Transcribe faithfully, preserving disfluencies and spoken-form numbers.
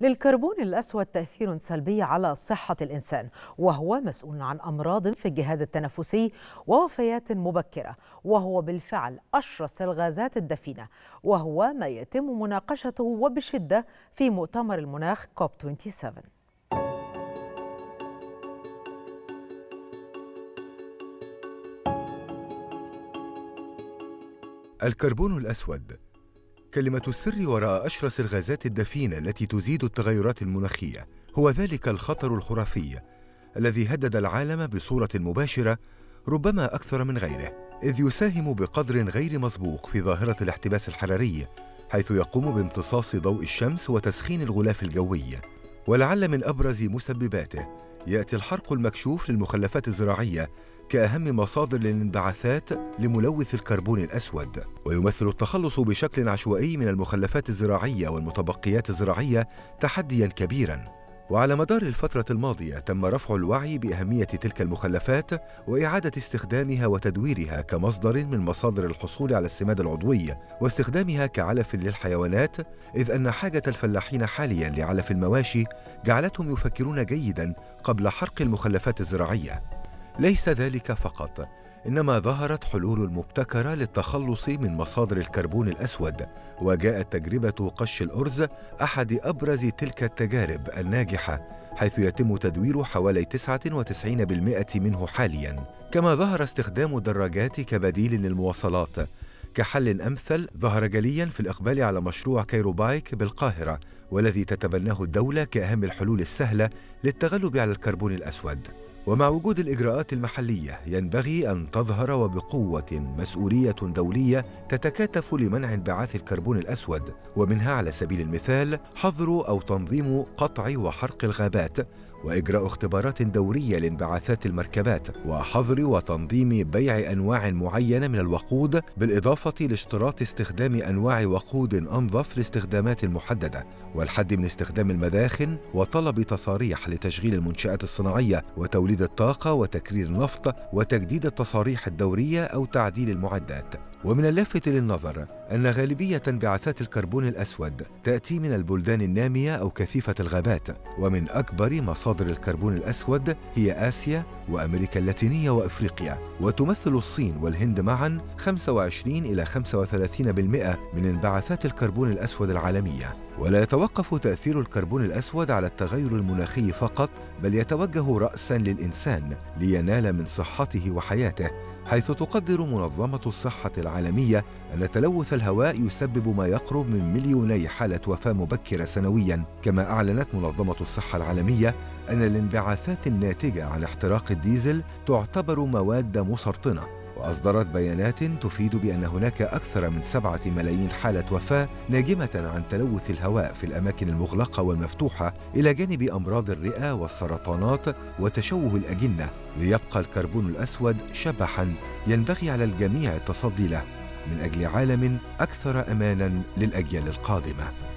للكربون الأسود تأثير سلبي على صحة الإنسان، وهو مسؤول عن أمراض في الجهاز التنفسي ووفيات مبكرة، وهو بالفعل أشرس الغازات الدفينة، وهو ما يتم مناقشته وبشدة في مؤتمر المناخ كوب سبعة وعشرين. الكربون الأسود كلمة السر وراء أشرس الغازات الدفينة التي تزيد التغيرات المناخية، هو ذلك الخطر الخرافي الذي هدد العالم بصورة مباشرة ربما أكثر من غيره، إذ يساهم بقدر غير مسبوق في ظاهرة الاحتباس الحراري، حيث يقوم بامتصاص ضوء الشمس وتسخين الغلاف الجوي. ولعل من أبرز مسبباته يأتي الحرق المكشوف للمخلفات الزراعية كأهم مصادر للانبعاثات لملوث الكربون الأسود. ويمثل التخلص بشكل عشوائي من المخلفات الزراعية والمتبقيات الزراعية تحدياً كبيراً. وعلى مدار الفترة الماضية تم رفع الوعي بأهمية تلك المخلفات وإعادة استخدامها وتدويرها كمصدر من مصادر الحصول على السماد العضوي، واستخدامها كعلف للحيوانات، إذ أن حاجة الفلاحين حالياً لعلف المواشي جعلتهم يفكرون جيداً قبل حرق المخلفات الزراعية. ليس ذلك فقط، إنما ظهرت حلول مبتكرة للتخلص من مصادر الكربون الأسود، وجاءت تجربة قش الأرز أحد أبرز تلك التجارب الناجحة، حيث يتم تدوير حوالي تسعة وتسعين بالمئة منه حالياً. كما ظهر استخدام الدراجات كبديل للمواصلات كحل أمثل، ظهر جلياً في الإقبال على مشروع كايرو بايك بالقاهرة، والذي تتبناه الدولة كأهم الحلول السهلة للتغلب على الكربون الأسود. ومع وجود الإجراءات المحلية ينبغي أن تظهر وبقوة مسؤولية دولية تتكاتف لمنع انبعاث الكربون الأسود، ومنها على سبيل المثال حظر أو تنظيم قطع وحرق الغابات، وإجراء اختبارات دورية لانبعاثات المركبات، وحظر وتنظيم بيع أنواع معينة من الوقود، بالإضافة لاشتراط استخدام أنواع وقود أنظف لاستخدامات محددة، والحد من استخدام المداخن، وطلب تصاريح لتشغيل المنشآت الصناعية وتوليد الطاقة وتكرير النفط، وتجديد التصاريح الدورية أو تعديل المعدات. ومن اللافت للنظر أن غالبية انبعاثات الكربون الأسود تأتي من البلدان النامية أو كثيفة الغابات، ومن أكبر مصادر الكربون الأسود هي آسيا وأمريكا اللاتينية وإفريقيا، وتمثل الصين والهند معاً خمسة وعشرين إلى خمسة وثلاثين بالمئة من انبعاثات الكربون الأسود العالمية. ولا يتوقف تأثير الكربون الأسود على التغير المناخي فقط، بل يتوجه رأساً للإنسان لينال من صحته وحياته، حيث تقدر منظمة الصحة العالمية أن تلوث الهواء يسبب ما يقرب من مليوني حالة وفاة مبكرة سنوياً. كما أعلنت منظمة الصحة العالمية أن الانبعاثات الناتجة عن احتراق الديزل تعتبر مواد مسرطنة، وأصدرت بيانات تفيد بأن هناك أكثر من سبعة ملايين حالة وفاة ناجمة عن تلوث الهواء في الأماكن المغلقة والمفتوحة، إلى جانب أمراض الرئة والسرطانات وتشوه الأجنة. ليبقى الكربون الأسود شبحاً ينبغي على الجميع التصدي له من أجل عالم أكثر أماناً للأجيال القادمة.